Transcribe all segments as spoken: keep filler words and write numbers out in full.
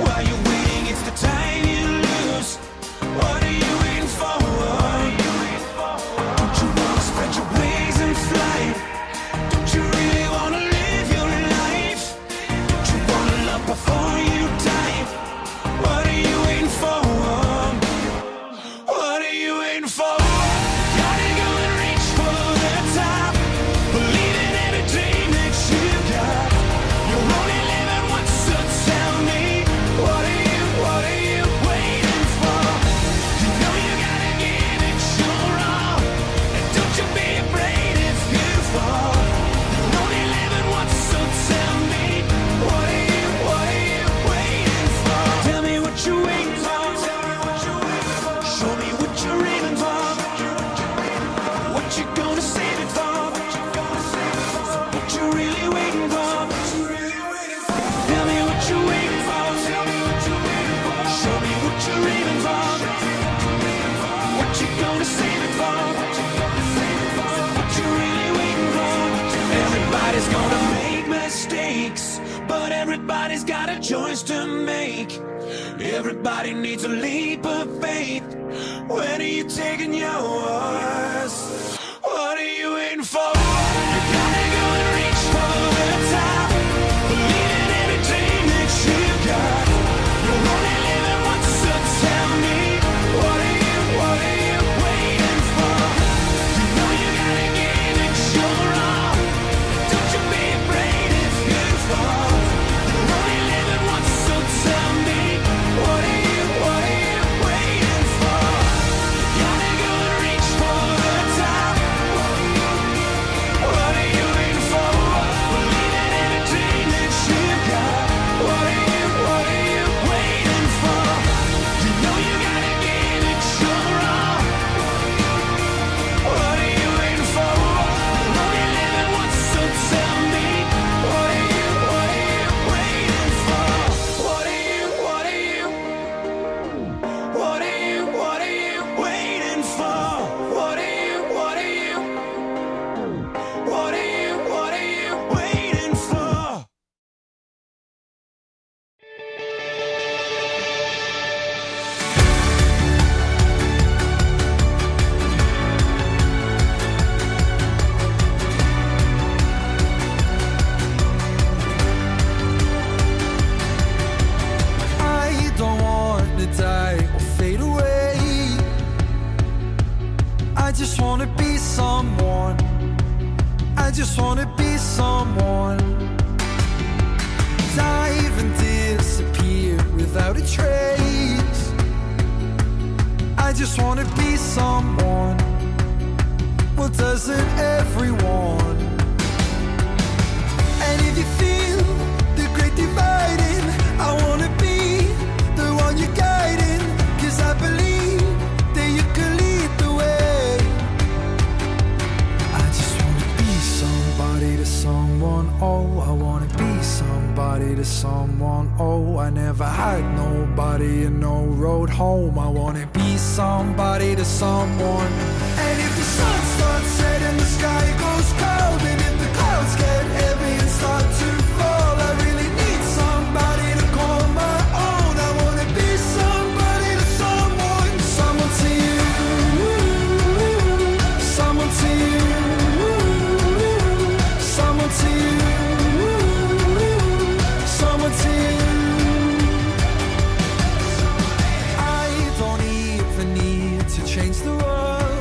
While you're waiting, it's the time you lose. What are you waiting for? Don't you wanna spread your wings and fly? Don't you really wanna live your life? Don't you wanna love before you die? What are you waiting for? What are you waiting for? Gotta go and reach for the top. Believe in every dream that you got. You're only living once, so tell me, what are you, what are you waiting for? You know you gotta give it your all, and don't you be afraid if you fall. You're only living once, so tell me, what are you, what are you waiting for? Tell me what you're waiting for. Show me what you're aiming for. What you gonna save it for? What you really waiting for? Tell me what you're waiting for. Show me what you're aiming for. What you gonna save it for? What you really waiting for? Everybody's gonna make mistakes, but everybody's got a choice to make. Everybody needs a leap of faith. When are you taking yours? What are you waiting for? You gotta go and reach for the top. Believe in every dream that you got. You're only living once, so tell me, what are you, what are you waiting for? You know you gotta give it your all. Don't you be afraid if you fall. You're only living once, so tell me, what are you, what are you waiting for? You gotta go and reach for the top. What are you waiting for? Believe in every dream that you got. What are you, what are you waiting for? You know you gotta give it your all. What are you waiting for? You're only living once, so tell me, what are you, what are you waiting for? What are you, what are you, what are you, what are you waiting for? What are you, what are you, what are you, what are you waiting for? I don't want to die or fade away. I just want to be someone. I just want to be someone. Dive and disappear without a trace. I just want to be someone. Well, doesn't everyone? And if you feel the great dividing, I wanna be the one you're guiding. Cause I believe that you can lead the way. I just wanna be somebody to someone. Oh, I wanna be somebody to someone. Oh, I never had nobody and no road home. I wanna be somebody to someone. And if the sun starts setting, the sky goes cold, and if the clouds get heavy and start to fall, I really need somebody to call my own. I wanna be somebody to someone. Someone to you, someone to you, someone to you, someone to you. I don't even need to change the world.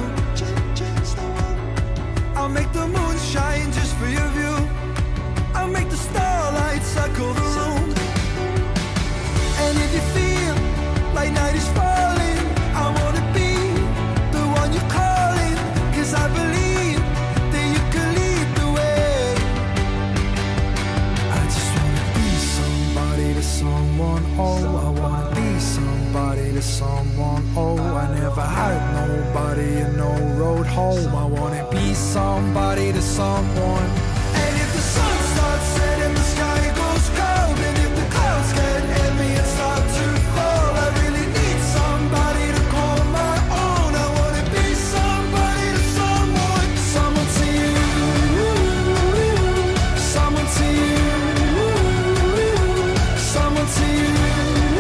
I'll make the moon shine just for your view. I'll make the starlight circle the room. And if you feel like night is falling, I wanna be the one you're calling. Cause I believe that you can lead the way. I just wanna be somebody to someone. Oh, I wanna be somebody to someone. Oh, I never had nobody and no road home. I wanna be somebody to someone. And if the sun starts setting, the sky goes cold, and if the clouds get heavy and start to fall, I really need somebody to call my own. I wanna be somebody to someone. Someone to you, someone to you, someone to you.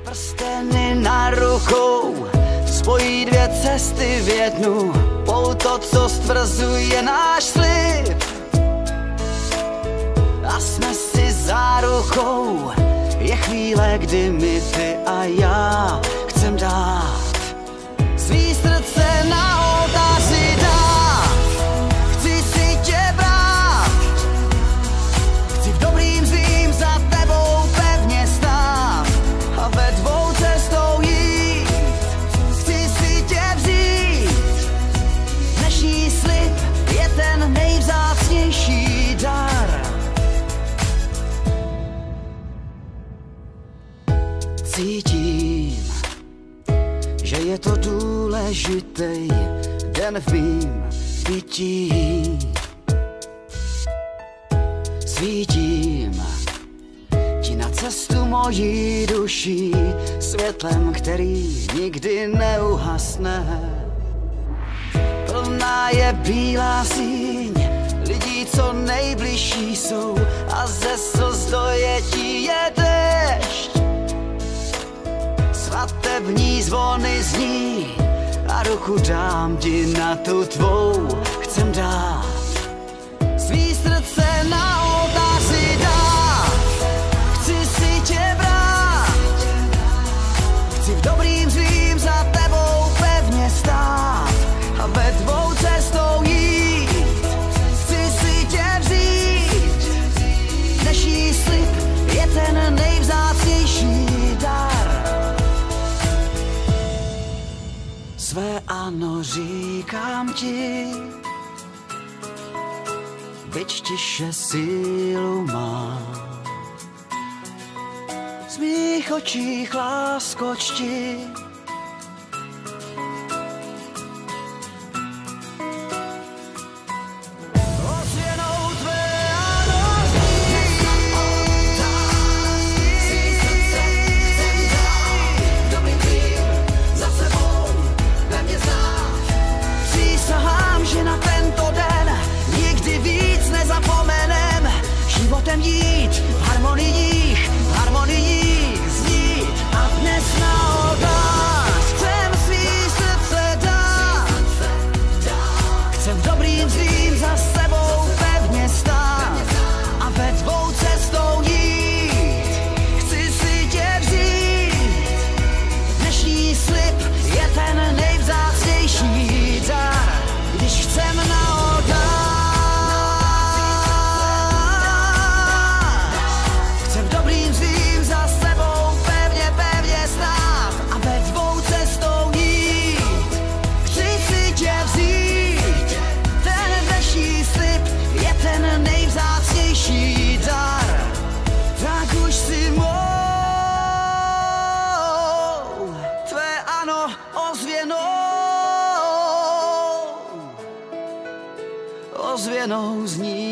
Prsteny na rukou spojí dvě cesty v jednu, pouto, co stvrzuje náš slib. A jsme si zárukou, je chvíle, kdy my, ty a já chcem dát svý srdce na oltáři dát. Chci si tě brát, chci v dobrým zlým za tebou pevně stát a ve dvou cestou jít. Chci si tě vzít, dnešní slib je ten nejvzácnější dar. Cítím, že je to důležitý den v mým bytí. Svítím ti na cestu mojí duší světlem, který nikdy neuhasne. Plná je bílá síň lidí, co nejbližší jsou, a ze slz dojetí je déšť. Svatební zvony zní a ruku dám ti na tu tvou. Chcem dát svý srdce na oltáři dát. Chci si tě brát, chci v dobrým zlým za tebou pevně stát a ve dvou cestou jít. Chci si tě vzít, dnešní slib je ten nejvzácnější dar. Své ano říkám ti, byť tiše sílu má. Z mých očích láskočti ozvěnou tvé ano zní. Svý srdce chcem dát, dobrým tvým za sebou pevně znát. Přísahám, že na tento den nikdy víc nezapomenem. Životem jít v harmoniích, v harmoniích znít. A dnes na oltář chcem svý srdce dát. Chcem v dobrým zlým za sebou pevně stát a ve dvou cestou jít. Chci si tě vzít, dnešní slib je ten nejvzácnější dar. Když chcem na oltář, chcem v dobrým zlým za sebou pevně, pevně stát a ve dvou cestou jít. Chci si tě vzít, ten dnešní slib je ten nejvzácnější dar. Tak už si mou, tvé ano ozvěnou, ozvěnou zní.